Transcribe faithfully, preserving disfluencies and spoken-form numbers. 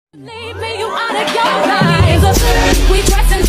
Leave me, you out of your mind. We dressing